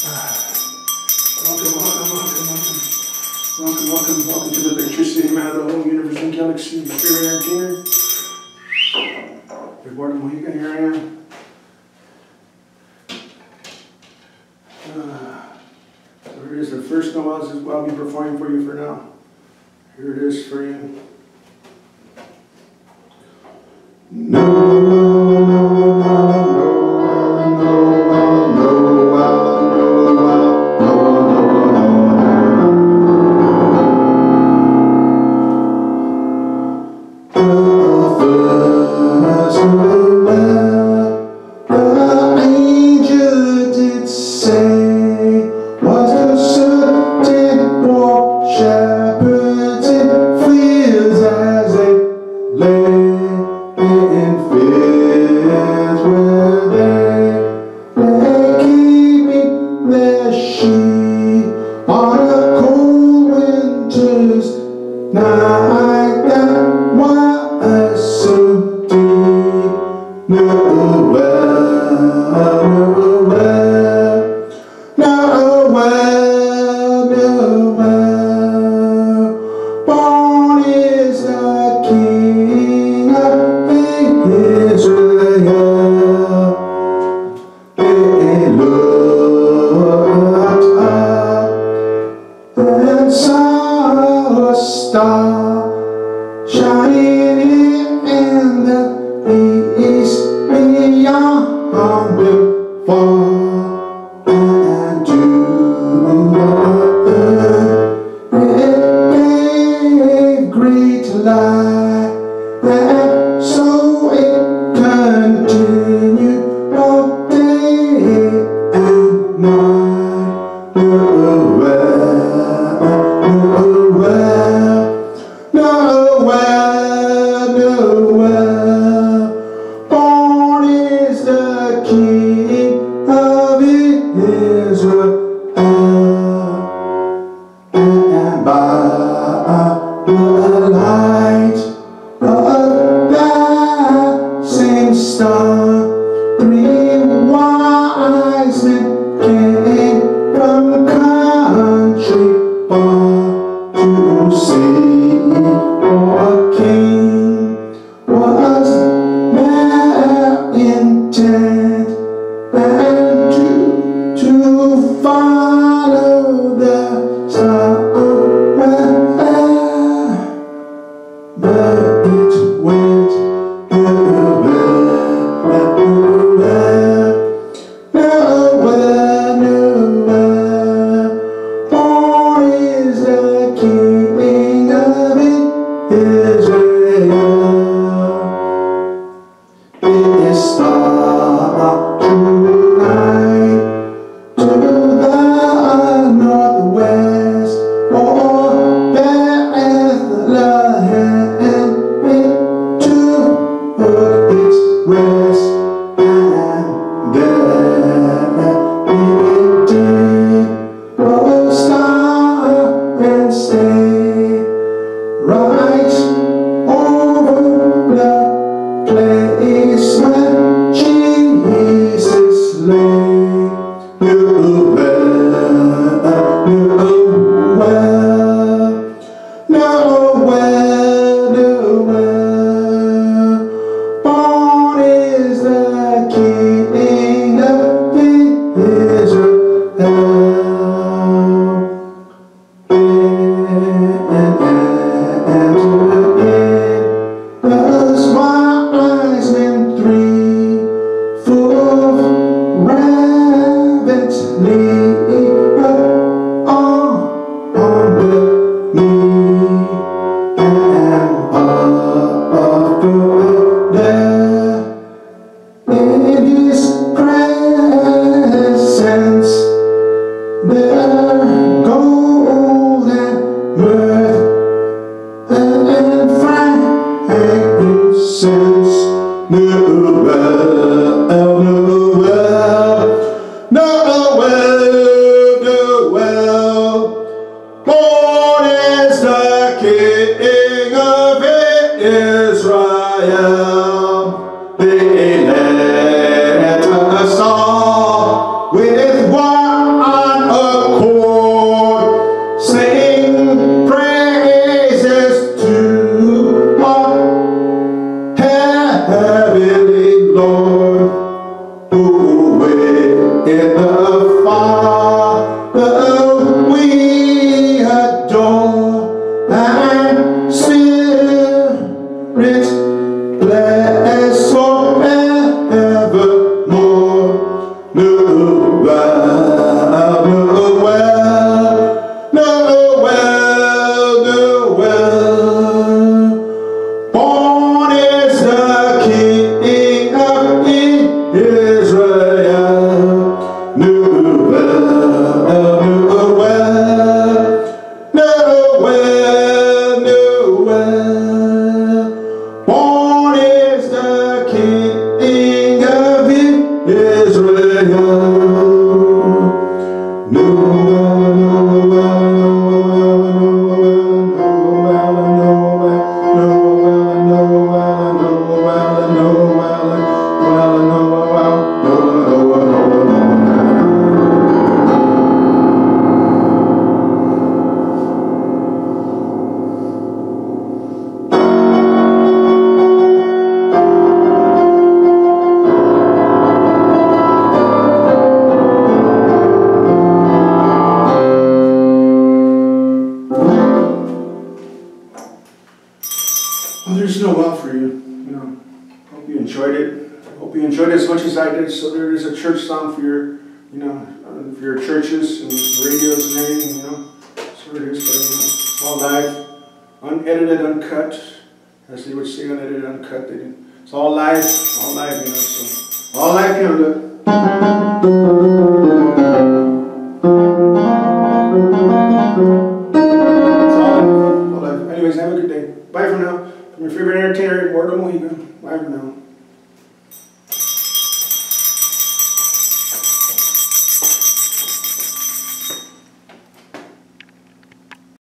Welcome to the electricity man of the whole universe and galaxy. Your favorite entertainer. Eduardo Mojica, here I am. So here it is, the first noise I'll be performing for you for now. Here it is for you. With what Hope you enjoyed it as much as I did. So there is a church song for your, for your churches and radios and everything, So it is, but it's all live, unedited, uncut, as they would say, unedited, uncut. It's all live, so all live here. Anyways, have a good day. Bye for now. From your favorite entertainer, Eduardo Mojica. Bye for now.